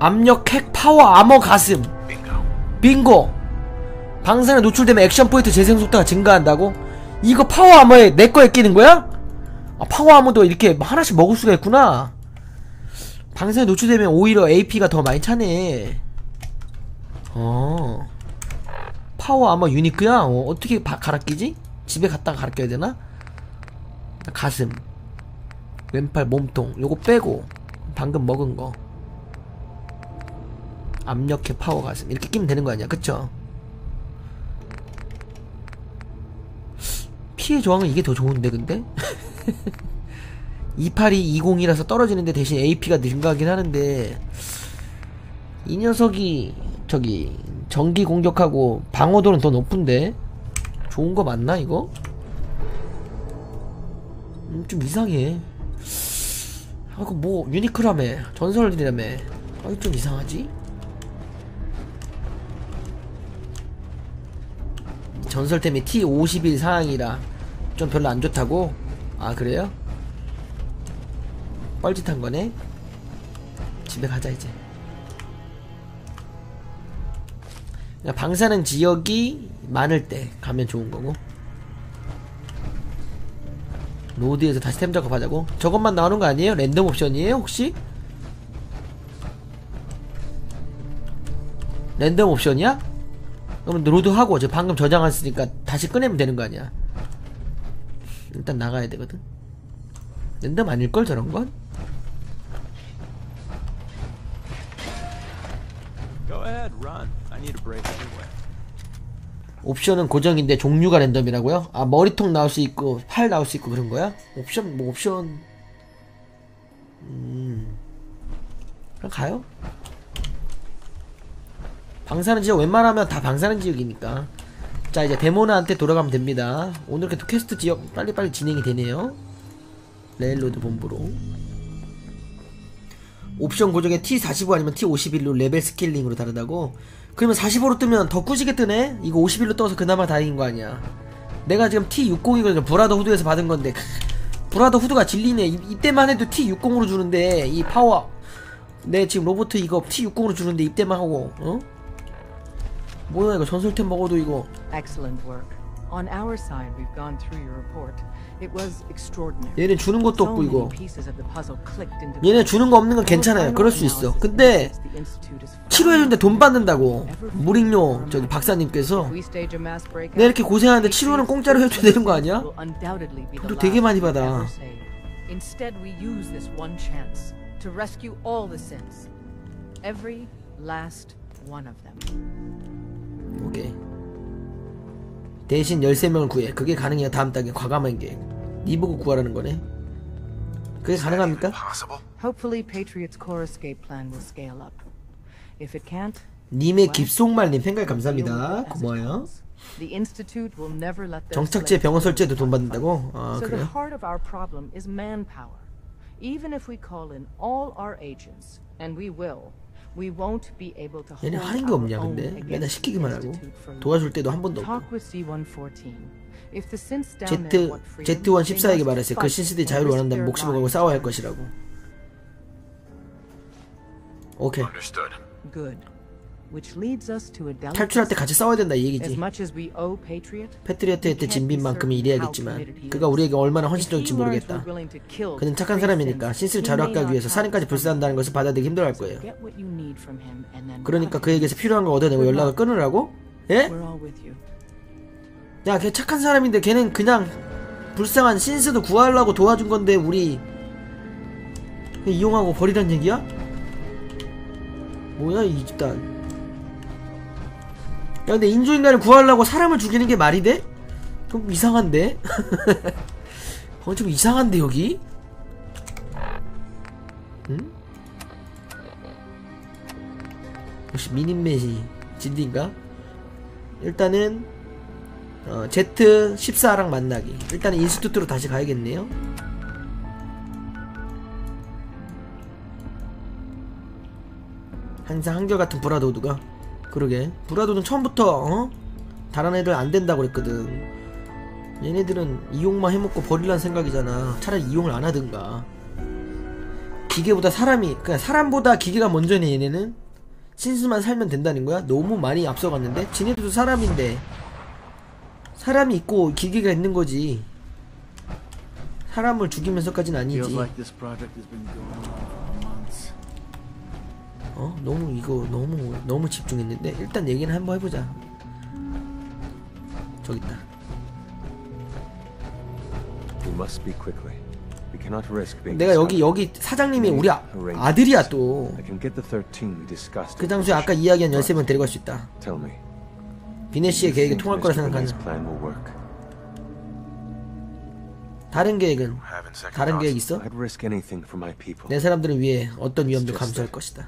압력 핵 파워 아머 가슴. 빙고. 방사능에 노출되면 액션 포인트 재생 속도가 증가한다고? 이거 파워 아머에 내 거에 끼는 거야? 아, 파워 아머도 이렇게 하나씩 먹을 수가 있구나. 방사능에 노출되면 오히려 AP가 더 많이 차네. 파워 아머 유니크야? 어떻게 갈아 끼지? 집에 갔다가 갈아 껴야 되나? 가슴, 왼팔, 몸통 요거 빼고 방금 먹은 거 압력해 파워 가슴 이렇게 끼면 되는 거 아니야, 그쵸? 피해 저항은 이게 더 좋은데 근데? 28220이라서 떨어지는데 대신 AP가 증가하긴 하는데 이 녀석이 저기 전기 공격하고 방어도는 더 높은데 좋은 거 맞나 이거? 좀 이상해. 아, 그 뭐 유니크라며 전설이라며. 아, 좀 이상하지? 전설 때문에 T51 상황이라 좀 별로 안 좋다고? 아, 그래요? 뻘짓한 거네? 집에 가자 이제. 방사능 지역이 많을 때 가면 좋은 거고. 로드에서 다시 템 작업하자고? 저것만 나오는 거 아니에요? 랜덤 옵션이에요 혹시? 랜덤 옵션이야? 그러면 로드하고 저 방금 저장했으니까 다시 꺼내면 되는 거 아니야? 일단 나가야 되거든. 랜덤 아닐걸 저런건? 옵션은 고정인데 종류가 랜덤이라고요? 아, 머리통 나올 수 있고 팔 나올 수 있고 그런 거야? 옵션 뭐 옵션 그럼 가요? 방사능 지역 웬만하면 다 방사능 지역이니까. 자, 이제 데모나한테 돌아가면 됩니다. 오늘 이렇게 또 퀘스트 지역 빨리빨리 진행이 되네요. 레일로드 본부로. 옵션 고정에 T45 아니면 T51로 레벨 스케일링으로 다르다고? 그러면 45로 뜨면 더 꾸지게 뜨네? 이거 51로 떠서 그나마 다행인 거 아니야. 내가 지금 T60이거든. 브라더 후드에서 받은 건데 브라더 후드가 질리네. 이때만 해도 T60으로 주는데 이 파워 내 지금 로보트 이거 T60으로 주는데 이때만 하고 뭐야 이거 전설템 먹어도 이거. 얘는 주는 것도 없고 이거. 얘네 주는 거 없는 건 괜찮아요. 그럴 수 있어. 근데 치료해주는데 돈 받는다고 무링요 저기 박사님께서. 내가 이렇게 고생하는데 치료는 공짜로 해줘야 되는 거 아니야? 또 되게 많이 받아. 오케이. 대신 13명을 구해. 그게 가능해요. 다음 달에 과감한 계획. 니 보고 구하라는 거네. 그게 가능합니까? 님의 깊속말님 팬가입 감사합니다. 고마워요. 정착지에 병원 설치에도 돈 받는다고? 아, 그래요? 얘네 하는 게 없냐 근데? 맨날 시키기만 하고 도와줄 때도 한 번도 없고. Z1 14에게 말했어요. 그 신세대 자유를 원한다면 목숨을 걸고 싸워야 할 것이라고. 오케이. 탈출할 때 같이 싸워야 된다 이 얘기지. 패트리어트한테 진빈 만큼은 일해야겠지만 그가 우리에게 얼마나 헌신적일지 모르겠다. 그는 착한 사람이니까 신스를 자루하기 위해서 살인까지 불사한다는 것을 받아들이기 힘들어할 거예요. 그러니까 그에게서 필요한 걸 얻어내고 연락을 끊으라고? 예? 야, 걔 착한 사람인데 걔는 그냥 불쌍한 신스도 구하려고 도와준 건데 우리 이용하고 버리란 얘기야? 뭐야 이 집단. 야, 근데 인조인간을 구하려고 사람을 죽이는 게 말이 돼? 좀 이상한데? 좀 이상한데 여기? 응? 혹시 미닌맷이 진디인가? 일단은 Z14랑 만나기. 일단은 인스튜트로 다시 가야겠네요. 항상 한결같은 브라더우드가. 그러게 브라더우드는 처음부터 다른 애들 안 된다고 그랬거든. 얘네들은 이용만 해먹고 버리란 생각이잖아. 차라리 이용을 안 하든가. 기계보다 사람이, 그냥 사람보다 기계가 먼저네. 얘네는 신스만 살면 된다는 거야? 너무 많이 앞서갔는데? 지네들도 사람인데 사람이 있고 기계가 있는 거지. 사람을 죽이면서까지는 아니지. 너무 이거 너무 집중했는데. 일단 얘기는 한번 해보자. 저기 있다. 내가 여기 사장님이 우리 아들이야 또. 그 당시에 아까 이야기한 13명 데려갈 수 있다. 비네시의 계획이 통할 거라 생각하는. 다른 계획은? 다른 계획 있어? 내 사람들을 위해 어떤 위험도 감수할 것이다.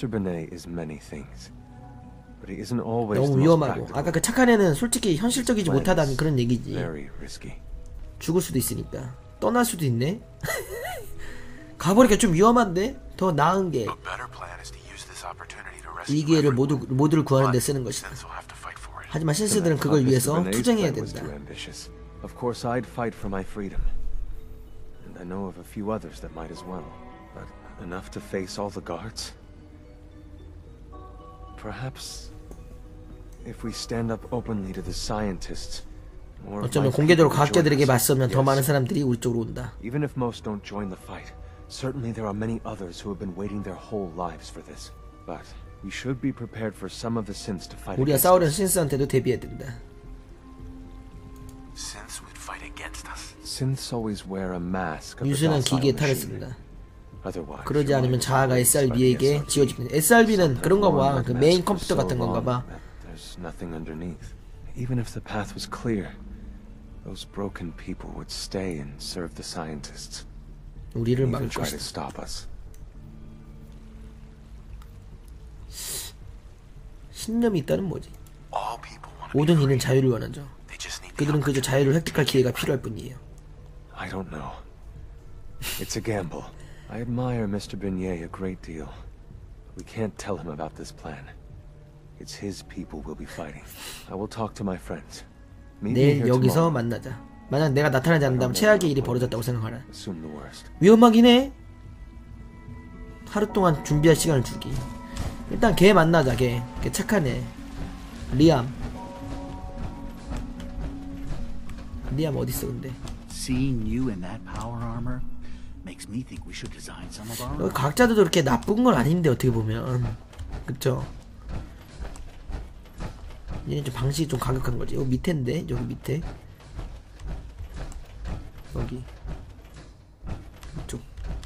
너무 위험하고, 아까 그 착한 애는 솔직히 현실적이지 못하다는 그런 얘기지. 죽을 수도 있으니까. 떠날 수도 있네. 가버리기가 좀 위험한데? 더 나은 게 이 기회를 모두를 구하는 데 쓰는 것이다. 하지만 신스들은 그걸 위해서 투쟁해야 된다. Of course, I'd fight for my freedom. And I know of a few others that might as well. But enough to face all the guards? Perhaps if we stand up openly to the scientists, more 어쩌면 공개적으로 과학자들에게 맞서면 더 많은 사람들이 우리 쪽으로 온다. Even if most don't join the fight, certainly there are many others who have been waiting their whole lives for this. But we should be prepared for some of the synths to fight 우리가 against 싸우려는 us. 신스한테도 대비해야 된다. Synths always wear a mask of the 유수는 docile 기계에 탈을 machinery. 쓴다. Otherwise, 그러지 않으면 자아가 SRB에게 지워집니다. SRB는 그런 거 봐. 그 메인 컴퓨터 같은 건가 봐. There's nothing underneath. Even if the path was clear, those broken people would stay and serve the scientists. 우리를 막을 Even try to 것이다. stop us. 신념이 있다는 뭐지? 모든 이는 자유를 원하죠. 그들은 그저 자유를 획득할 기회가 필요할 뿐이에요. I don't know. It's a gamble. I admire Mr. Beignet a great deal. We can't tell him about this plan. It's his people we'll be fighting. I will talk to my friends. Meet me 내일 here 여기서 tomorrow. 만나자. 만약 내가 나타나지 않는다면 최악의 일이 벌어졌다고 생각하라. Assume the worst. 위험하긴 해. 하루 동안 준비할 시간을 주기. 일단 걔 만나자. 걔 착한 애. 리암 어딨어 근데? Seeing you in that power armor makes me think we should design some of our 여기 own. 과학자들도 그렇게 나쁜 건 아닌데 어떻게 보면. 그쵸? 얘는 좀 방식이 좀 가격한 거지. 여기 밑에인데? 여기 밑에 여기 이쪽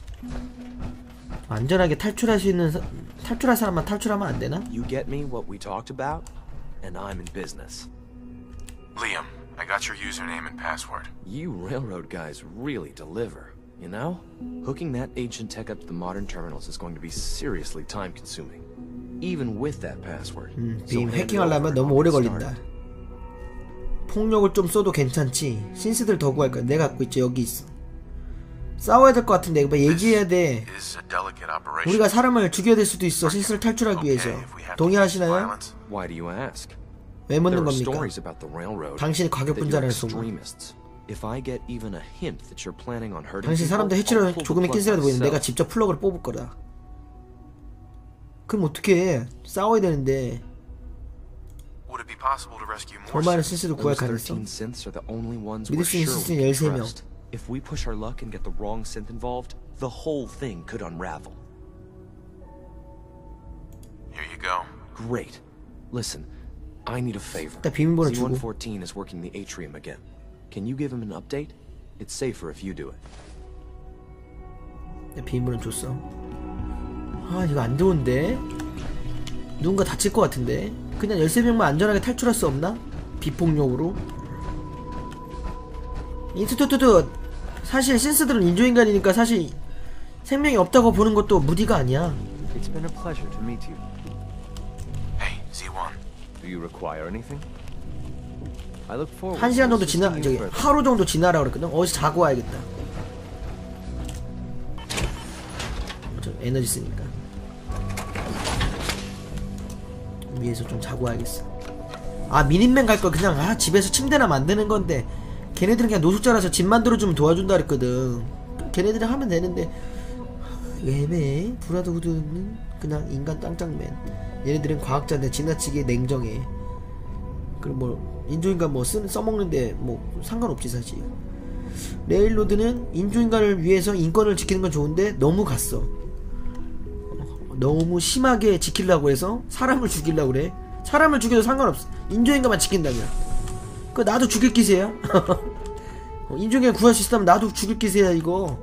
안전하게 탈출할 수 있는 탈출할 사람만 탈출하면 안 되나? You get me what we talked about, and I'm in business. Liam, I got your username and password. You railroad guys really deliver, you know? Hooking that ancient tech up to the modern terminals is going to be seriously time-consuming, even with that password. 빔 해킹하려면 너무 오래 걸린다. 폭력을 좀 써도 괜찮지. 신스들 더 구할 거야. 내가 갖고 있지. 여기 있어. 싸워야 될 것 같은데 이거 얘기해야 돼. Is a delicate operation. 우리가 사람을 죽여야 될 수도 있어. 신스를 탈출하기 위해서. Okay, if we have to use 동의하시나요? violence. Why do you ask? 왜 There 묻는 are 겁니까? stories about the railroad 당신이 that you're 과격분자라는 소문. extremists. If I get even a hint that you're planning on hurting 당신 people, 사람들 I'll 해치려 pull the 조금의 plug 낀새라도 보이는데 내가 myself. 직접 플러그를 뽑을 거다. 그럼 어떡해. 싸워야 되는데. Would it be possible to rescue 더 more 많은 synths? 신스를 구할 Those 가능성? 13 synths are the only ones 믿을 we're 수 있는 sure 신스는 we can 13명. trust. If we push our luck and get the wrong synth involved, the whole thing could unravel. Here you go. Great. Listen, I need a favor. 일단 비밀번호 주고. Z114 is working the atrium again. Can you give him an update? It's safer if you do it. 내 비밀번호 줬어. 아 이거 안 좋은데? 누군가 다칠 것 같은데? 그냥 13명만 안전하게 탈출할 수 없나? 비폭력으로? 인스튜트도 사실 신스들은 인조인간이니까 사실 생명이 없다고 보는 것도 무리가 아니야. It's been a pleasure to meet you. Hey, Z1. Do you require anything? I look forward 1시간 to 정도 지나, assisting 저기 you further. 하루 정도 지나라 그랬거든? 어디서 자고 와야겠다. 저 에너지 쓰니까. 위에서 좀 자고 와야겠어. 아 미닌맨 갈걸 그냥 집에서 침대나 만드는 건데 걔네들은 그냥 노숙자라서 집 만들어주면 도와준다 그랬거든. 걔네들이 하면 되는데 이거 애매해. 브라더후드는 그냥 인간 짱짱맨. 얘네들은 과학자인데 지나치게 냉정해. 그리고 뭐 인조인간 뭐 써먹는데 뭐 상관없지 사실. 레일로드는 인조인간을 위해서 인권을 지키는 건 좋은데 너무 갔어. 너무 심하게 지키려고 해서 사람을 죽이려고 그래. 사람을 죽여도 상관없어. 인조인간만 지킨다면. 그 나도 죽일 기세야. 인조인간 구할 수 있다면 나도 죽일 기세야 이거.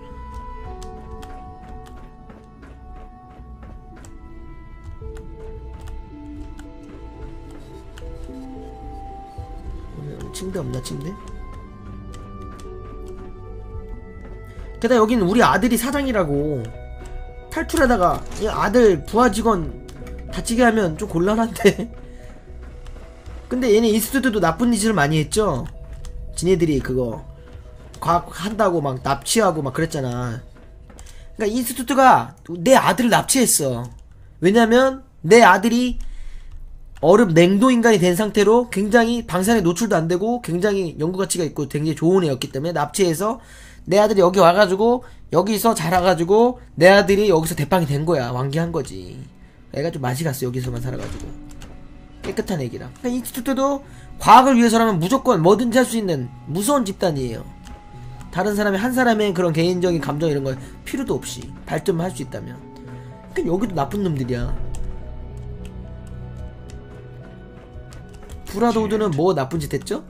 침대 없나 침대? 게다가 여기는 우리 아들이 사장이라고. 탈출하다가 이 아들 부하 직원 다치게 하면 좀 곤란한데. 근데 얘네 인스튜트도 나쁜 짓을 많이 했죠. 지네들이 그거 과학 한다고 막 납치하고 막 그랬잖아. 그러니까 인스튜트가 내 아들을 납치했어. 왜냐면 내 아들이 얼음 냉동인간이 된 상태로 굉장히 방사능에 노출도 안 되고 굉장히 연구 가치가 있고 굉장히 좋은 애였기 때문에 납치해서 내 아들이 여기 와가지고 여기서 자라가지고 내 아들이 여기서 대빵이 된 거야. 완기한 거지. 애가 좀 맛이 갔어. 여기서만 살아가지고. 깨끗한 애기라. 그러니까 인스튜트도 과학을 위해서라면 무조건 뭐든지 할 수 있는 무서운 집단이에요. 다른 사람의 한 사람의 그런 개인적인 감정 이런 거 필요도 없이 발전만 할 수 있다면. 그러니까 여기도 나쁜 놈들이야. 브라더우드는 뭐 나쁜 짓 했죠?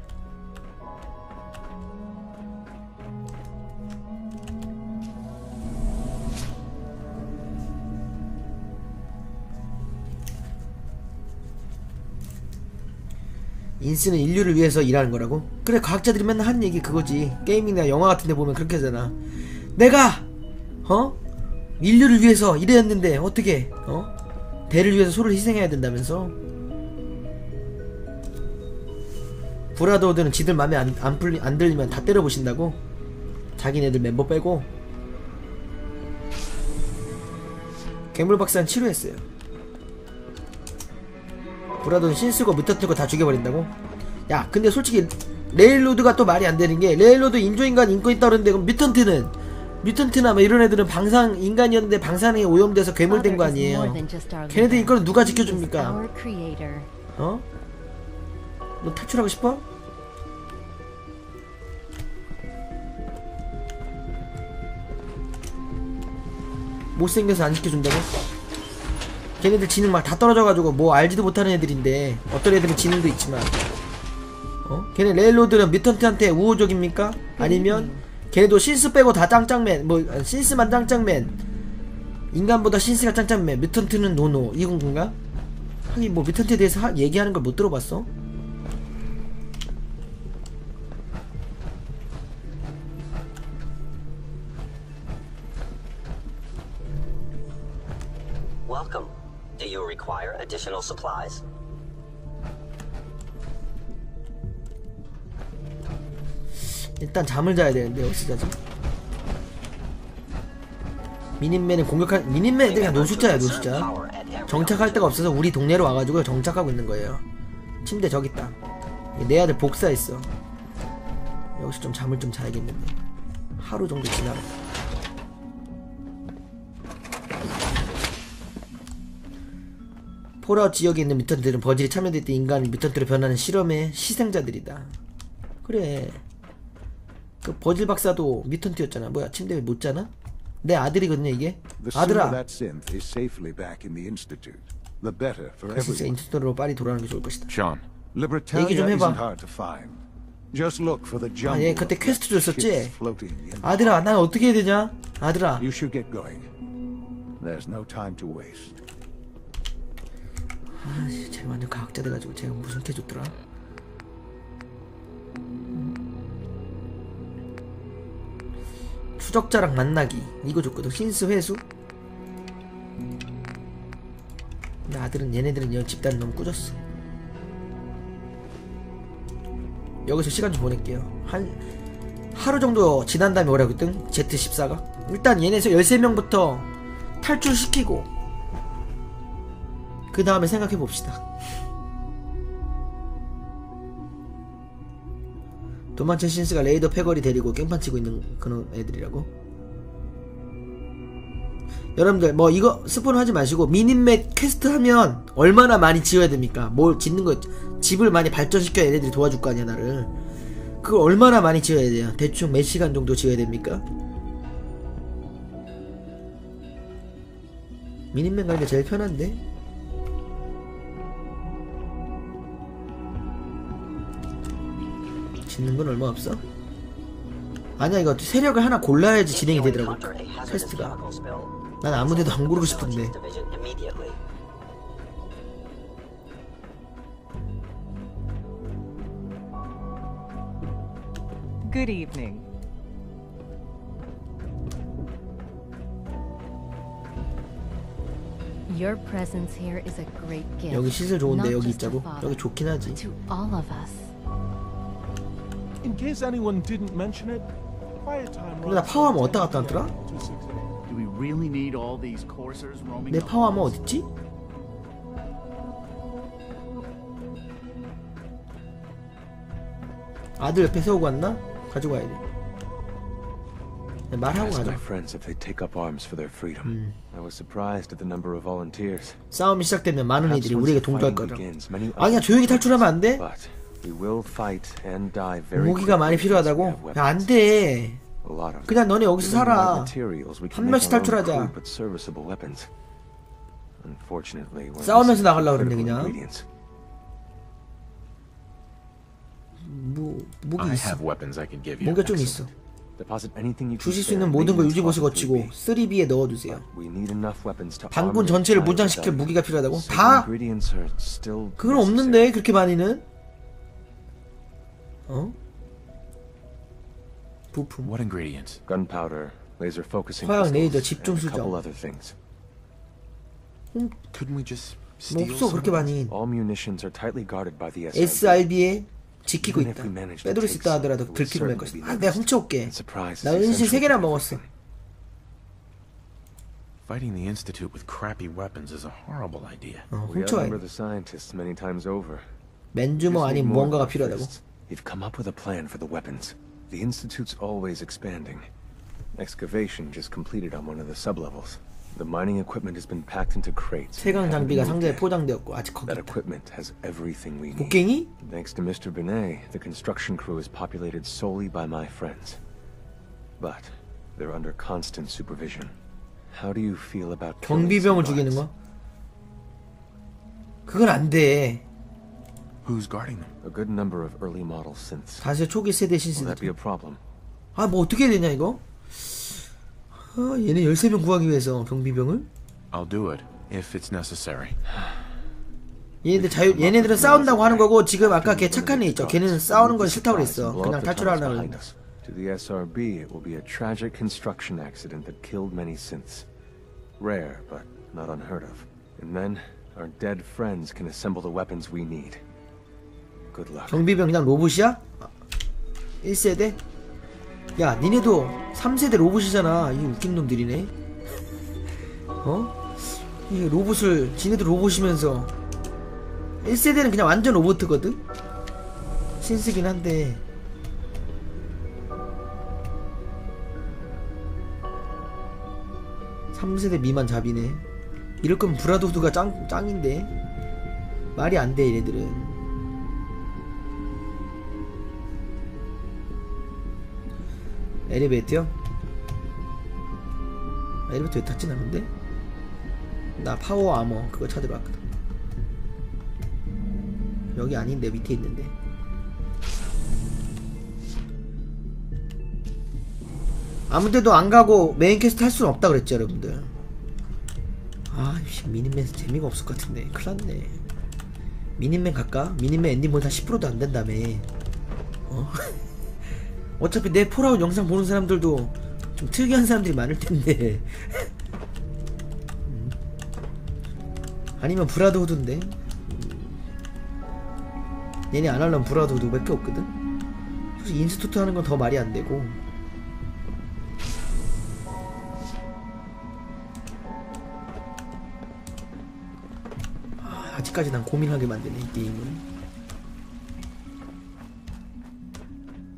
인스는 인류를 위해서 일하는 거라고? 그래, 과학자들이 맨날 하는 얘기 그거지. 게임이나 영화 같은 데 보면 그렇게 하잖아. 내가 인류를 위해서 일했는데 어떻게 배를 위해서 소를 희생해야 된다면서? 브라더우드는 지들 맘에 안 들리면 다 때려보신다고? 자기네들 멤버 빼고. 괴물박사는 치료했어요. 브라더는 신쓰고 뮤턴트고 다 죽여버린다고? 야, 근데 솔직히 레일로드가 또 말이 안 되는 게, 레일로드 인조인간 인권 있다 그러는데 그럼 뮤턴트나 뭐 이런 애들은 방상 인간이었는데 방사능에 오염돼서 괴물된 거 아니에요. 걔네들 인권은 누가 지켜줍니까? 너 탈출하고 싶어? 못생겨서 안 지켜준다고? 걔네들 지능 막 다 떨어져가지고 뭐 알지도 못하는 애들인데, 어떤 애들은 지능도 있지만 걔네 레일로드는 뮤턴트한테 우호적입니까? 아니면 걔네도 신스 빼고 다 짱짱맨, 뭐 신스만 짱짱맨, 인간보다 신스가 짱짱맨, 뮤턴트는 노노, 이건 건가? 하긴 뭐 뮤턴트에 대해서 얘기하는 걸 못 들어봤어? Welcome. Do you require additional supplies? 일단 잠을 자야 되는데 어디서 자지? 미닌맨은 미닌맨 애들이 그냥 노숙자야, 노숙자. 정착할 데가 없어서 우리 동네로 와가지고 정착하고 있는 거예요. 침대 저기 있다. 내 아들 복사했어. 여기서 좀 잠을 좀 자야겠는데. 하루 정도 지나갔다. 폴아웃 지역에 있는 뮤턴트들은 버질이 참여됐던 인간을 뮤턴트로 변하는 실험의 희생자들이다. 그래, 그 버질 박사도 뮤턴트였잖아. 뭐야, 침대에 못 자나? 내 아들이거든요 이게. 아들아, 진짜 인스튜트로 빨리 돌아가는 게 좋을 것이다. 얘기 좀 해봐. 아, 얘 그때 퀘스트 줬었지? 아들아, 난 어떻게 해야 되냐? 아들아, 아, 쟤 완전 과학자 돼가지고 제가 무슨 캐 줬더라? 추적자랑 만나기 이거 줬거든. 신스 회수. 근데 아들은, 얘네들은 여 집단을 너무 꾸졌어. 여기서 시간 좀 보낼게요. 하루 정도 지난 다음에 오라거든, Z14가. 일단 얘네에서 13명부터 탈출시키고 그 다음에 생각해봅시다. 도망친 신스가 레이더 패거리 데리고 깽판 치고 있는 그런 애들이라고? 여러분들 뭐 이거 스폰 하지 마시고 미니맵 퀘스트 하면 얼마나 많이 지어야 됩니까? 뭘 짓는 거 집을 많이 발전시켜야 얘네들이 도와줄 거 아니야 나를. 그걸 얼마나 많이 지어야 돼요? 대충 몇 시간 정도 지어야 됩니까? 미니맵 가는 게 제일 편한데? 짓는 건 얼마 없어? 아니야 이거 세력을 하나 골라야지 진행이 되더라고 퀘스트가. 난 아무데도 안 고르고 싶은데. Good evening. Your presence here is a great gift. 여기 시설 좋은데 not 여기 just to 있자고? father, 여기 좋긴 하지. but to all of us. In case anyone didn't mention it, quiet time. 근데 나 파워하면 어디다 갖다 놨더라? Do we really need all these coursers roaming? 내 the 파워하면 halls? 어딨지? 아들 옆에 세우고 왔나? 가지고 와야 돼. 말하고 Ask 가자. my friends if they take up arms for their freedom. I was surprised at the number of volunteers. 싸움이 시작되면 많은 Perhaps 이들이 once 우리에게 the 동조할 fighting 거다. begins, many 아니야 others 조용히 will 탈출하면 안 돼? But we will fight and die very 무기가 많이 quickly because we 필요하다고? have 야 weapons. 안 돼. A lot of 그냥 너네 여기서 Given the right 살아. materials, we 한 can 명씩 make our own 탈출하자. crude but serviceable weapons. Unfortunately, we're 싸우면서 missing 나가려고 그랬네, critical 그냥. ingredients. 무기 I 있어. have weapons I can give you. 뭔가 좀 있어. Deposit anything you can 주실 수 spare, 있는 모든 걸 maintenance 유지고시 costs 거치고 would be. 3B에 넣어두세요. We need enough weapons to 반군 arm 전체를 the entire 무장시킬 rebellion. 무기가 필요하다고? Certain 다? ingredients are still 그건 necessary. 없는데 그렇게 많이는? 어? 부품. What ingredients? Gunpowder, laser focusing 화약, 레이저, crystals, 집중 and a couple 수정. other things. Couldn't we just 뭐 steal 없어 some 그렇게 of this? 많이. All munitions are tightly guarded by the SRB. SRB에 지키고 Even if 있다. we manage to 빼돌릴 수 take 있다 some, 하더라도 it would 들키고 말 certainly 것이다. be 아, 내가 noticed. 훔쳐올게. And surprise 나 is 은신 essential 3개나 to 먹었어. everything. Fighting the Institute with crappy weapons is a horrible idea. We 훔쳐와야 outnumber 돼. the scientists many times over. 맨주먹 Just need 아닌 more 무언가가 than 필요하다고? fists. You've come up with a plan for the weapons. The Institute's always expanding. Excavation just completed on one of the sublevels. The mining equipment has been packed into crates. 최강 and haven't 장비가 moved 상자에 yet. 포장되었고 아직 거기 That 있다. equipment has everything we need. 곡괭이? Thanks to Mr. Binet, the construction crew is populated solely by my friends. But they're under constant supervision. How do you feel about killing 경비병을 some 죽이는 guards? 거? 그건 안 돼. Who's guarding them? A good number of early model synths. 다시 초기 세대 Will that be 신세대. a problem? 아, 뭐 어떻게 해야 되냐 이거? 아, 얘네 13명 구하기 위해서 경비병을? I'll do it if it's necessary. 얘네들은 싸운다고 하는 거고 지금 아까 걔 착한 애 있죠. 걔는 싸우는 건 싫다고 그랬어. 그냥 탈출하려고 behind 그랬는데. us. To the SRB, it will be a tragic construction accident that killed many synths. Rare, but not unheard of. And then, our dead friends can assemble the weapons we need. Good luck. 경비병 그냥 로봇이야? 1세대? 야 니네도 3세대 로봇이잖아. 이 웃긴 놈들이네. 어? 이 로봇을 지네도 로봇이면서 1세대는 그냥 완전 로봇거든? 신스긴 한데 3세대 미만 잡이네. 이럴 거면 브라더후드가 짱인데 말이 안 돼 얘네들은. 엘리베이터요? 엘리베이터 왜 탔지 나 근데? 나 파워 아머 그거 찾으러 왔거든. 여기 아닌데 밑에 있는데. 아무데도 안 가고 메인 퀘스트 할 수는 없다 그랬죠 여러분들. 아 미니맨 재미가 없을 것 같은데 큰일났네. 미니맨 갈까? 미니맨 엔딩 보다 10%도 안 된다며. 어? 어차피 내 폴아웃 영상 보는 사람들도 좀 특이한 사람들이 많을 텐데. 아니면 브라더후드인데. 얘네 안 하려면 브라더후드 몇 개 없거든. 솔직히 인스토트 하는 건 더 말이 안 되고. 아직까지 난 고민하게 만드네 이 게임은.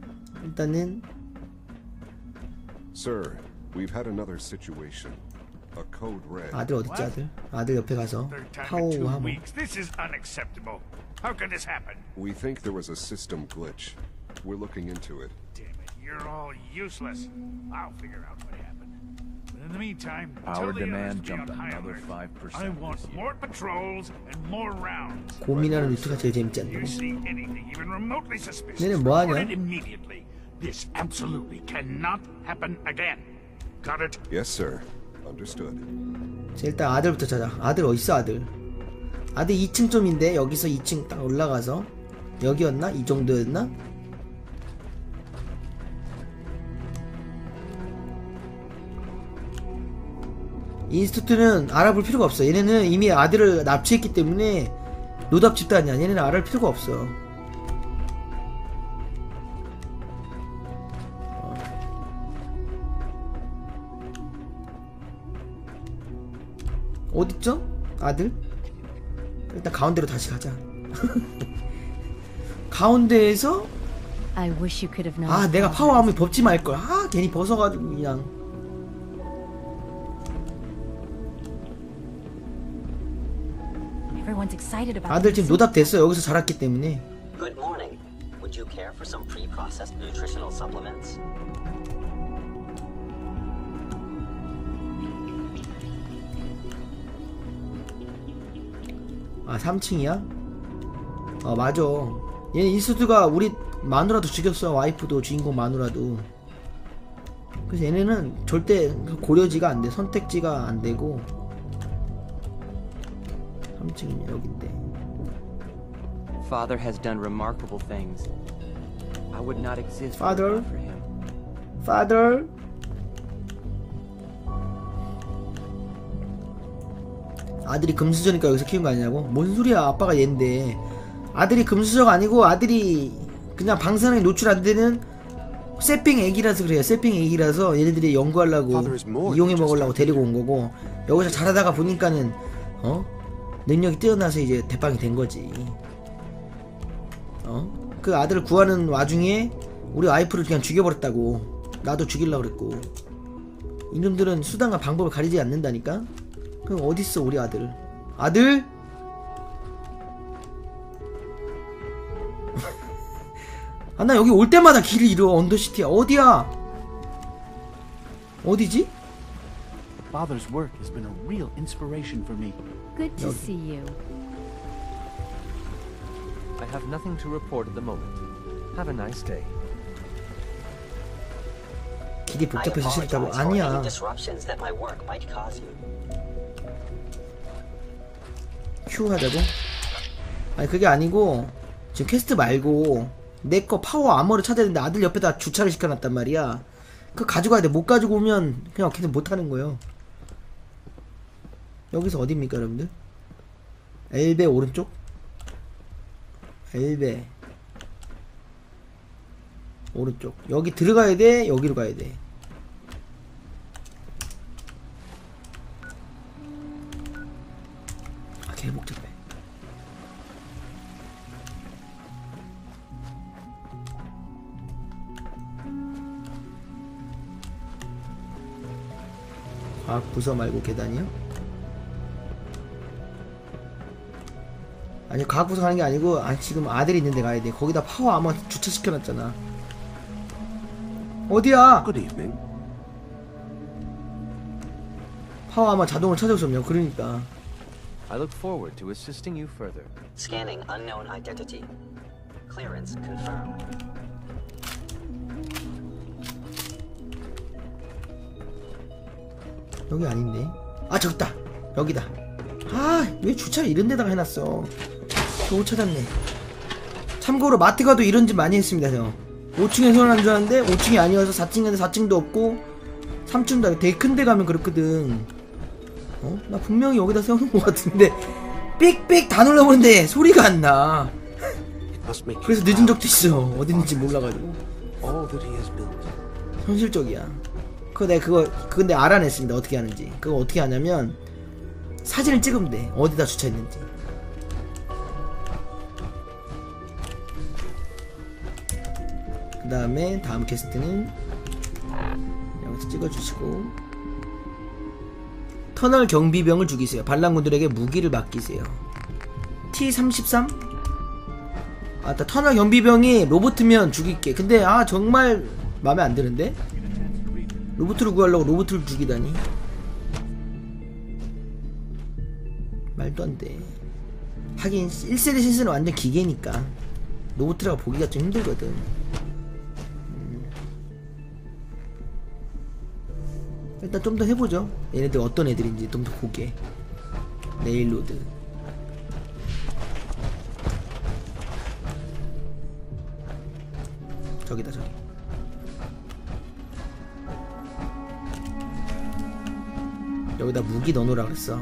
일단은 Sir, we've had another situation. A code red. 아들 어딨지 아들? 아들 옆에 가서 파워 하모. This is unacceptable. How could this happen? We think there was a system glitch. We're looking into it. Damn it, you're all useless. I'll figure out what happened. But in the meantime, Power tell the others demand to be jumped on high another alert. 5% I want this year. more patrols and more rounds. 고민하는 루트가 제일 재밌지 If you 않나? see anything even remotely suspicious, 얘네 뭐 하냐? report it immediately. This absolutely cannot happen again. Got it? Yes, sir. Understood. 자, 일단 아들부터 찾아. 아들 어딨어 아들? 아들 2층 좀인데 여기서 2층 딱 올라가서 여기였나? 이 정도였나? 인스튜트는 알아볼 필요가 없어. 얘네는 이미 아들을 납치했기 때문에 노답 집단이야. 얘네는 알아볼 필요가 없어. 어딨죠? 아들? 일단 가운데로 다시 가자. 가운데에서 I wish you could have known. 아 내가 파워아머에 벗지 말걸. 아 괜히 벗어가지고 그냥. Everyone's excited about 아들 지금 노답 됐어. 여기서 자랐기 때문에. Good morning. Would you care for some pre-processed nutritional supplements? 아 3층이야? 어 맞아. 얘는 인스튜트가 우리 마누라도 죽였어. 와이프도 주인공 마누라도. 그래서 얘네는 절대 고려지가 안돼. 선택지가 안되고. 3층이면 여긴데. Father has done remarkable things. I would not exist Father? for him. Father? 아들이 금수저니까 여기서 키운 거 아니냐고? 뭔 소리야. 아빠가 얘인데. 아들이 금수저가 아니고 아들이 그냥 방사능에 노출 안 되는 세핑 애기라서 그래요. 세핑 애기라서 얘네들이 연구하려고 이용해 먹으려고 데리고 온 거고, 여기서 자라다가 보니까는 능력이 뛰어나서 이제 대빵이 된 거지. 그 아들을 구하는 와중에 우리 와이프를 그냥 죽여버렸다고. 나도 죽이려고 그랬고. 이놈들은 수단과 방법을 가리지 않는다니까. 그럼 어딨어 우리 아들? 아들? 아 나 여기 올 때마다 길을 잃어. 언더시티야. 어디야? 어디지? Father's work has been a real inspiration for me. Good to see you. I have nothing to report at the moment. Have a nice day. 길이 I 복잡해서 싫다고? apologize for any 아니야. disruptions that my work might cause you. 큐 하자고? 아니 그게 아니고 지금 퀘스트 말고 내 거 파워 아머를 찾아야 되는데 아들 옆에다 주차를 시켜놨단 말이야. 그거 가져가야 돼. 못 가지고 오면 그냥 걔는 못하는 거예요. 여기서 어딥니까 여러분들? 엘베 오른쪽? 엘베 오른쪽. 여기 들어가야 돼? 여기로 가야 돼? 아 개복잡해. 과학 부서 말고 계단이요? 아니 과학 부서 가는 게 아니고 지금 아들이 있는 데 가야 돼. 거기다 파워 아마 주차시켜놨잖아. 어디야? Good evening. 파워 아마 자동으로 찾아올 수 없냐고. 그러니까 I look forward to assisting you further. Scanning unknown identity. Clearance confirmed. 여기 아닌데. 아 저기다. 여기다. 아 왜 주차를 이런 데다가 해놨어. 겨우 찾았네. 참고로 마트 가도 이런 짓 많이 했습니다 형. 5층에 세워놓은 줄 알았는데 5층이 아니어서 4층에는 4층도 없고 3층도 되게 큰 데 가면 그렇거든. 나 분명히 여기다 세워놓은 것 같은데 삑삑 다 눌러보는데 소리가 안 나. 그래서 늦은 적도 있어. 어디 있는지 몰라가지고. 현실적이야. 그거 근데 알아냈습니다. 어떻게 하는지. 그거 어떻게 하냐면 사진을 찍으면 돼. 어디다 주차했는지. 그 다음에 다음 퀘스트는 여기서 찍어주시고 터널 경비병을 죽이세요. 반란군들에게 무기를 맡기세요. T-33? 아따, 터널 경비병이 로봇이면 죽일게. 근데 정말 마음에 안 드는데? 로봇을 구하려고 로봇을 죽이다니. 말도 안 돼. 하긴 1세대 신스는 완전 기계니까 로봇이라고 보기가 좀 힘들거든. 일단 좀 더 해보죠. 얘네들 어떤 애들인지 좀 더 보게. 레일로드. 저기다 저기. 여기다 무기 넣어놓으라 그랬어.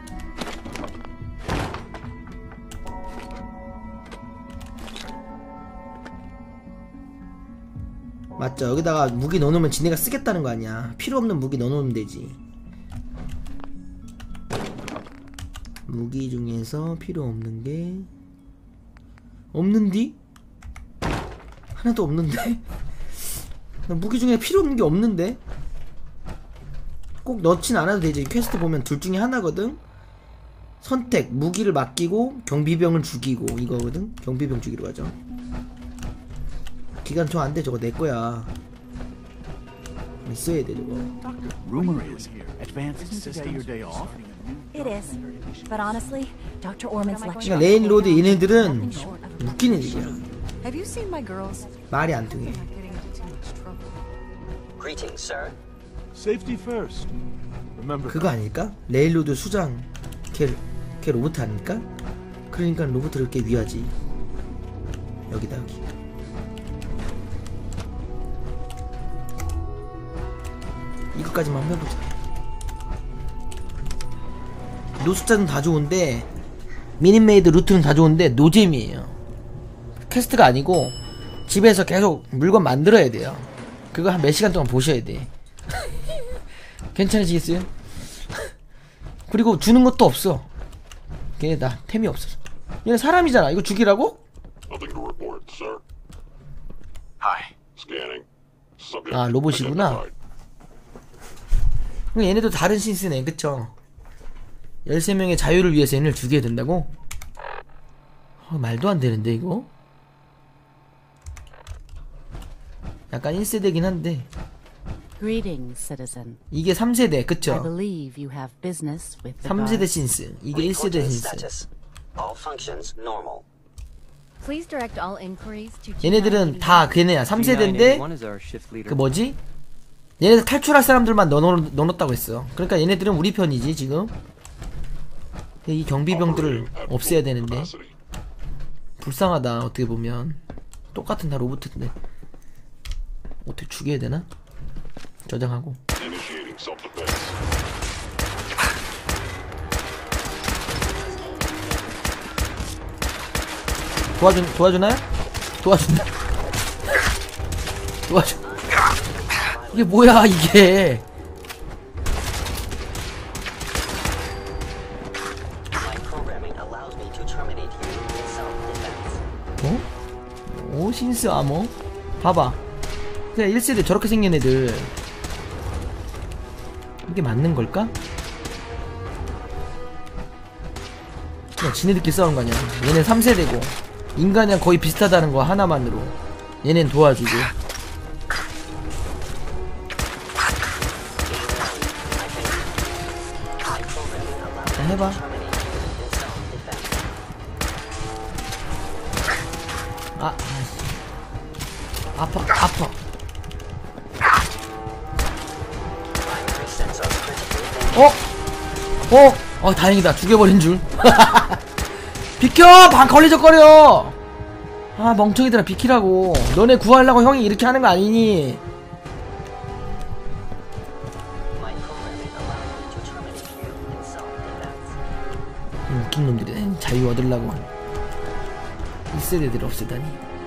맞죠? 여기다가 무기 넣어놓으면 지네가 쓰겠다는 거 아니야. 필요 없는 무기 넣어놓으면 되지. 무기 중에서 필요 없는 게 없는디? 하나도 없는데? 무기 중에 필요 없는 게 없는데? 꼭 넣진 않아도 되지. 퀘스트 보면 둘 중에 하나거든? 선택, 무기를 맡기고 경비병을 죽이고 이거거든? 경비병 죽이러 가죠. 기간총 안돼. 저거 내거야. 있어야 돼 저거. Rumor is, Advance is today your day off. It is. But honestly, Dr. Orman's lecture. 그러니까 레인로드 얘네들은 웃기는 얘기야. Have you seen my girls? 말이 안 통해. Greetings, sir. Safety first. Remember. 그거 아닐까? 레일로드 수장 걔 로봇 아닐까? 그러니까 로봇을 이렇게 위하지. 여기다 여기. 이것까지만 한번 해보자. 노숙자는 다 좋은데 미니메이드 루트는 다 좋은데 노잼이에요. 퀘스트가 아니고 집에서 계속 물건 만들어야 돼요. 그거 한 몇 시간 동안 보셔야 돼. 괜찮으시겠어요? 그리고 주는 것도 없어. 걔 나 템이 없어서. 얘는 사람이잖아. 이거 죽이라고? 아, 로봇이구나. 얘네도 다른 신스네. 그쵸? 13명의 자유를 위해서 얘네를 죽여야 된다고? 말도 안 되는데 이거? 약간 1세대긴 한데 Greetings, citizen. 이게 3세대, 그쵸? I believe you have business with the 3세대 guards. 신스. 이게 1세대 신스. All functions normal. Please direct all inquiries to 얘네들은 다 걔네야. 3세대인데 그 뭐지? 얘네들 탈출할 사람들만 넣어놨다고 했어. 그러니까 얘네들은 우리 편이지 지금. 이 경비병들을 없애야 되는데 불쌍하다. 어떻게 보면 똑같은 다 로봇인데 어떻게 죽여야 되나? 저장하고. 도와주나요? 도와준다. 도와줘. 이게 뭐야 이게? 어? 오 신스 아머. 봐봐. 그냥 1세대 저렇게 생긴 애들. 이게 맞는 걸까? 그냥 지네들끼리 싸우는 거 아니야. 얘는 3세대고 인간이랑 거의 비슷하다는 거 하나만으로 얘넨 도와주고. 자, 해봐. 아파. 다행이다. 죽여버린 줄. 비켜! 방 걸리적거려! 아, 멍청이들아, 비키라고. 너네 구하려고 형이 이렇게 하는 거 아니니? 웃긴 놈들이 자유 얻으려고 1세대들 없애다니.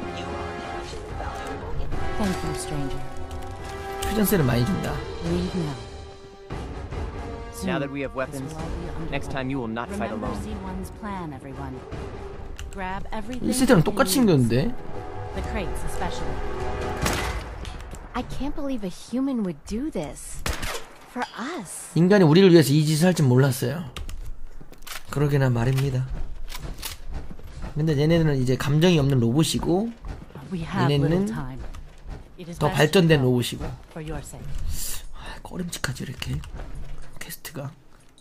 Thank you, stranger. 휴전세를 많이 준다. Leave now. Now that we have weapons, next time you will not fight Remember alone. Z1's plan, everyone. Grab everything. 1세대랑 똑같이 생겼는데? The crates especially. I can't believe a human would do this. For us. 인간이 우리를 위해서 이 짓을 할 줄 몰랐어요. 그러게나 말입니다. 근데 얘네들은 이제 감정이 없는 로봇이고 얘네는 더 발전된 로봇이고. 꺼림칙하지 이렇게 퀘스트가.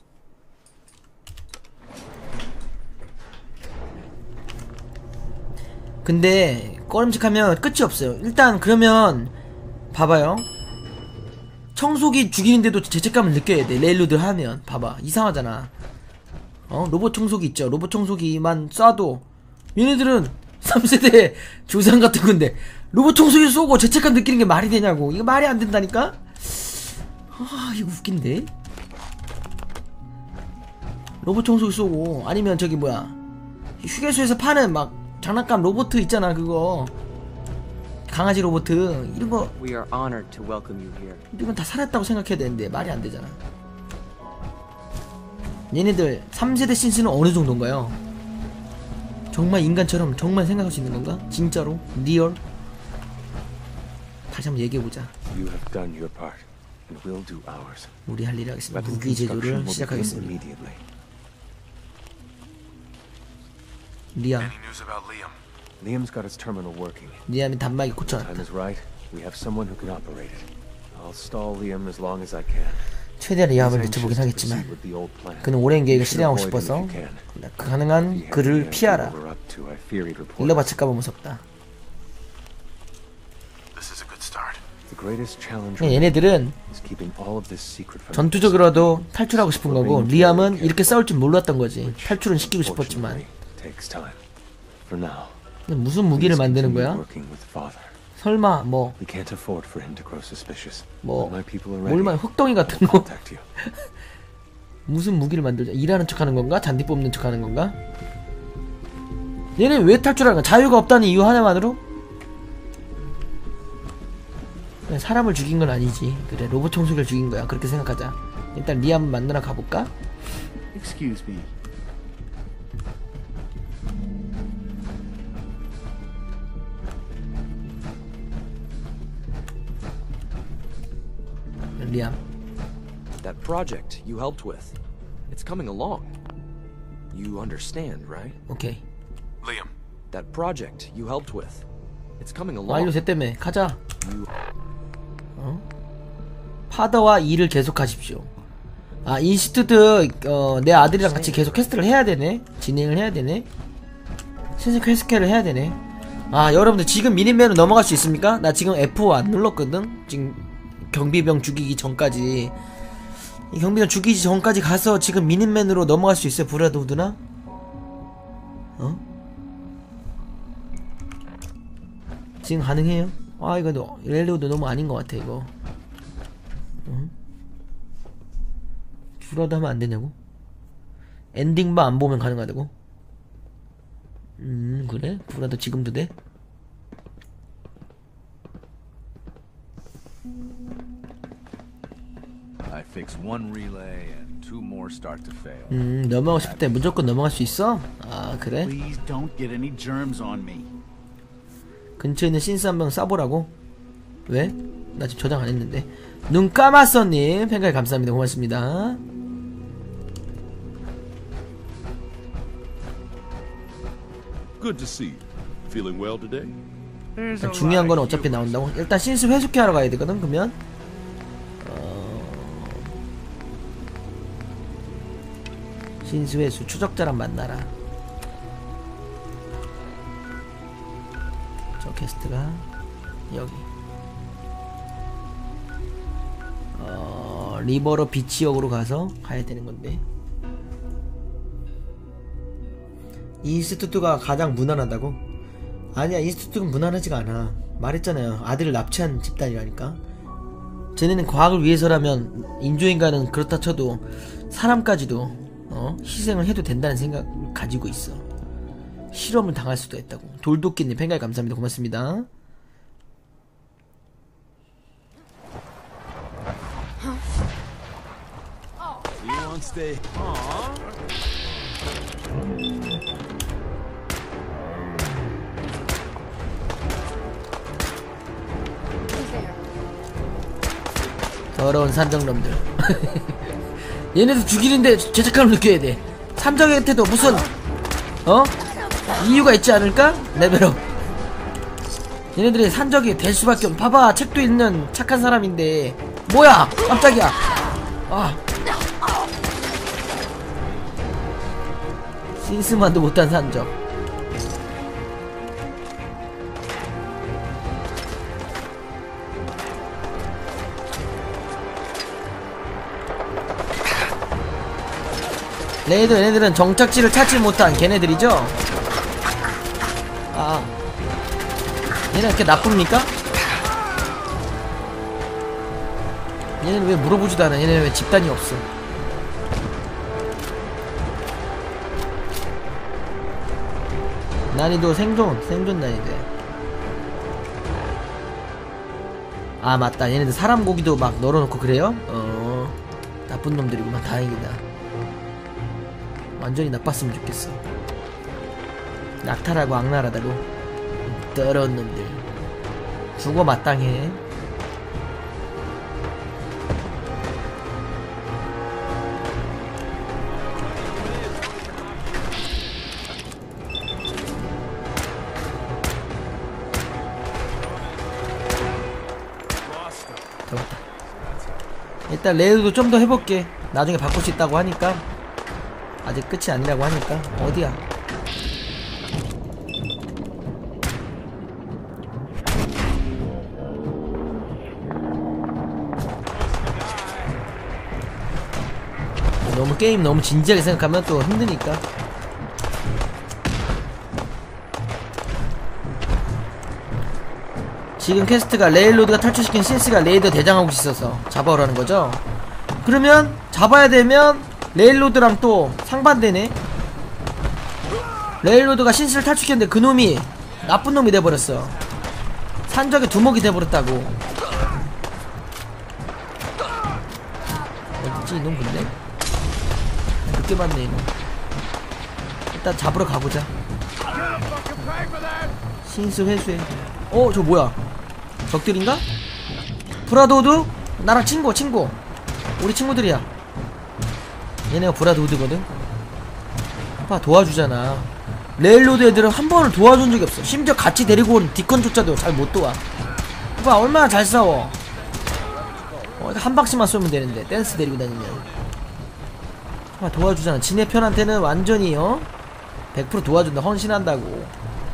근데 꺼림칙하면 끝이 없어요. 일단 그러면 봐봐요. 청소기 죽이는데도 죄책감을 느껴야 돼. 레일로드 하면 봐봐 이상하잖아. 로봇 청소기 있죠. 로봇 청소기만 쏴도 얘네들은 3세대 조상 같은 건데 로봇 청소기 쏘고 죄책감 느끼는 게 말이 되냐고. 이거 말이 안 된다니까. 아 이거 웃긴데. 로봇 청소기 쏘고 아니면 저기 뭐야 휴게소에서 파는 막 장난감 로봇 있잖아. 그거 강아지 로봇 이런 거 We are honored to welcome you here. 이건 다 살았다고 생각해야 되는데 말이 안 되잖아. 얘네들 3세대 신스는 어느 정도인가요? 정말 인간처럼 정말 생각할 수 있는 건가? 진짜로? 리얼? 다시 한번 얘기해보자. You have done your part, and we'll do ours. 우리 할 일을 하겠습니다. Weapon 무기 제조를 construction will begin 시작하겠습니다. immediately. 리암. Any news about Liam? Liam's got his terminal working. 리암이 단막이 Time 고쳐놨다. is right. We have someone who can operate it. I'll stall Liam as long as I can. 최대한 리암을 He's 늦춰보긴 anxious to 하겠지만 proceed with the old plan. 그는 오랜 계획을 You should 실행하고 avoid him 싶어서 if you can. 가능한 He has 그를 the idea 피하라. what we're up to. I fear he'd report 일러 us. 바칠까봐 무섭다. This is a good start. The greatest challenge 얘네들은 is keeping all of this secret from 전투적으로도 탈출하고 싶은 거고 리암은 이렇게 싸울 줄 몰랐던 거지. 탈출은 시키고 싶었지만. takes time. For now. 근데 무슨 무기를 만드는 거야? Working with father. 설마 뭐 We can't afford for him to grow suspicious. 뭐 When my people are ready, 뭘만 흑덩이 같은 I'll 거. contact you. 무슨 무기를 만들자. 일하는 척하는 건가? 잔디 뽑는 척하는 건가? 얘네 왜 탈출하는 거야? 자유가 없다는 이유 하나만으로? 그냥 사람을 죽인 건 아니지. 그래 로봇 청소기를 죽인 거야. 그렇게 생각하자. 일단 리암 만나러 가볼까? Excuse me. 리암. That project you helped with, it's coming along. You understand, right? 오케이. Liam, That project you helped with, it's coming 완료 along. 됐다며. 가자. 파더와 일을 계속하십시오. 아 인스튜트 내 아들이랑 같이 계속 퀘스트를 해야 되네. 진행을 해야 되네. 신생 퀘스트를 해야 되네. 아 여러분들 지금 미니맨으로 넘어갈 수 있습니까? 나 지금 F5 안 눌렀거든. 지금 경비병 죽이기 전까지. 이 경비병 죽이기 전까지 가서 지금 미니맨으로 넘어갈 수 있어요? 브라더우드나? 지금 가능해요? 아 이거 렐리오도 너무 아닌 것 같아 이거. 브라더 하면 안 되냐고? 엔딩만 안 보면 가능하다고? 그래? 브라더 지금도 돼? I fix one relay and two more start to fail. 넘어가고 싶을 때 무조건 넘어갈 수 있어? 아 그래? Please don't get any germs on me. 근처에 있는 신스 한 명 쏴보라고? 왜? 나 지금 저장 안 했는데. 눈 감았어님 팬가이 감사합니다. 고맙습니다. Good to see you. Feeling well today? There's a 중요한 lot 거는 of 어차피 humans. 나온다고. 일단 신스 회수케 하러 가야 되거든. 그러면 신스 회수 추적자랑 만나라. 저 퀘스트가 여기. 리버로 비치역으로 가서 가야 되는 건데. 인스튜트가 가장 무난하다고? 아니야, 인스튜트가 무난하지가 않아. 말했잖아요. 아들을 납치한 집단이라니까. 쟤네는 과학을 위해서라면 인조인간은 그렇다 쳐도 사람까지도 희생을 해도 된다는 생각을 가지고 있어. 실험을 당할 수도 있다고. 돌도끼님 팬가이 감사합니다. 고맙습니다. You won't stay. 더러운 산적놈들. 얘네들 죽이는데 죄책감을 느껴야 돼. 산적한테도 무슨 이유가 있지 않을까? 레벨업. 얘네들이 산적이 될 수밖에 없. 봐봐, 책도 읽는 착한 사람인데. 뭐야, 깜짝이야. 신스만도 못한 산적. 레이더 얘네들은 정착지를 찾지 못한 걔네들이죠? 얘네 이렇게 나쁩니까? 얘네는 왜 물어보지도 않아? 얘네는 왜 집단이 없어? 난이도 생존 난이도. 맞다, 얘네들 사람 고기도 막 널어놓고 그래요? 나쁜 놈들이구만. 다행이다. 완전히 나빴으면 좋겠어. 낙탈하고 악랄하다고. 더러운 놈들. 죽어 마땅해. 일단 레이드도 좀 더 해볼게. 나중에 바꿀 수 있다고 하니까. 아직 끝이 아니라고 하니까. 어디야? 너무 게임 너무 진지하게 생각하면 또 힘드니까. 지금 퀘스트가 레일로드가 탈출시킨 신스가 레이더 대장하고 있어서 잡아오라는 거죠. 그러면 잡아야 되면 레일로드랑 또 상반되네. 레일로드가 신스를 탈출했는데 그놈이 나쁜 놈이 돼버렸어. 산적의 두목이 돼버렸다고. 어디지 이놈? 근데 늦게 봤네 이놈. 일단 잡으러 가보자. 신스 회수해. 저 뭐야? 적들인가? 브라더우드? 나랑 친구. 우리 친구들이야. 얘네가 브라더우드거든? 봐, 도와주잖아. 레일로드 애들은 한 번을 도와준 적이 없어. 심지어 같이 데리고 온 디컨조차도 잘 못 도와. 봐, 얼마나 잘 싸워. 한 방씩만 쏘면 되는데, 댄스 데리고 다니면. 봐, 도와주잖아. 지네 편한테는 완전히 100% 도와준다. 헌신한다고.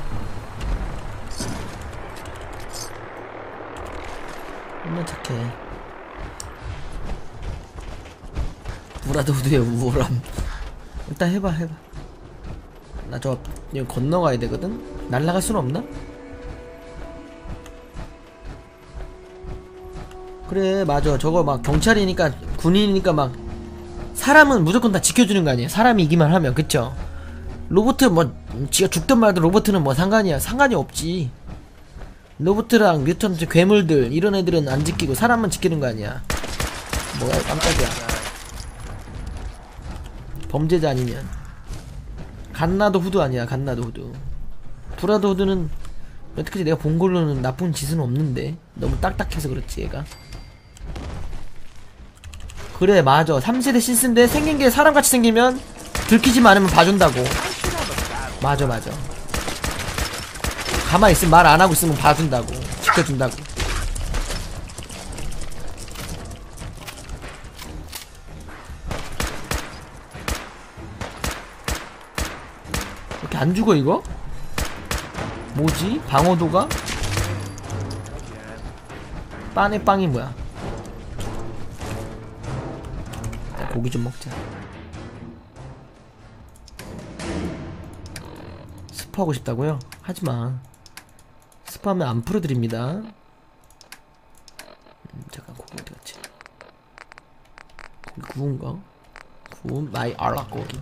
얼마나 착해. 브라더우드의 우월함. 일단 해봐. 나 저 이거 건너가야 되거든? 날라갈 수는 없나? 그래, 맞아. 저거 막 경찰이니까 군인이니까 막 사람은 무조건 다 지켜주는 거 아니야? 사람이 이기만 하면. 그쵸? 로보트 뭐 지가 죽든 말든 로보트는 뭐 상관이 없지. 로보트랑 뮤턴트 괴물들 이런 애들은 안 지키고 사람만 지키는 거 아니야. 뭐야, 깜짝이야. 범죄자 아니면. 갓나도 후드 아니야. 갓나도 후드. 브라더 후드는 여태까지 내가 본 걸로는 나쁜 짓은 없는데 너무 딱딱해서 그렇지 얘가. 그래, 맞아. 3세대 신스인데 생긴게 사람같이 생기면 들키지만 않으면 봐준다고. 맞아. 가만히 있으면 말 안하고 있으면 봐준다고. 지켜준다고. 이렇게 안 죽어 이거? 뭐지? 방어도가? 빵에 빵이 뭐야? 고기 좀 먹자. 스포하고 싶다고요? 하지마. 스포하면 안 풀어드립니다. 잠깐, 고기 어디갔지? 고기 구운가? 구운 마이 알라 고기.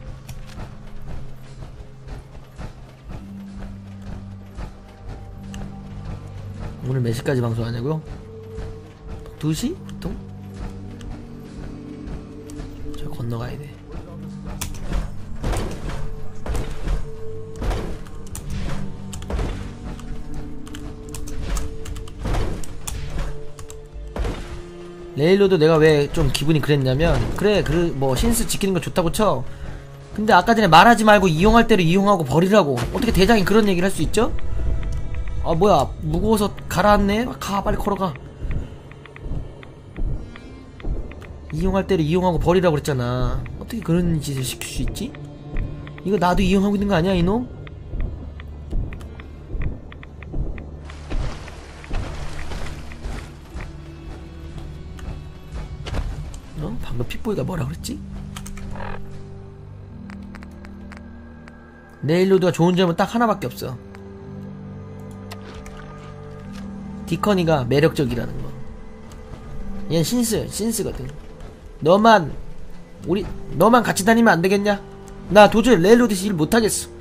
오늘 몇 시까지 방송하냐고요? 2시? 보통? 저 건너가야 돼. 레일로드 내가 왜 좀 기분이 그랬냐면, 그래 뭐 신스 지키는 거 좋다고 쳐. 근데 아까 전에 말하지 말고 이용할 대로 이용하고 버리라고. 어떻게 대장이 그런 얘기를 할 수 있죠? 아 뭐야, 무거워서 가라앉네? 가, 빨리 걸어가. 이용할 대로 이용하고 버리라고 그랬잖아. 어떻게 그런 짓을 시킬 수 있지? 이거 나도 이용하고 있는 거 아니야 이놈? 방금 핏보이가 뭐라 그랬지? 네일로드가 좋은 점은 딱 하나밖에 없어. 디커니가 매력적이라는 거. 얘는 신스거든. 너만 같이 다니면 안 되겠냐? 나 도저히 레일로드에서 일 못하겠어.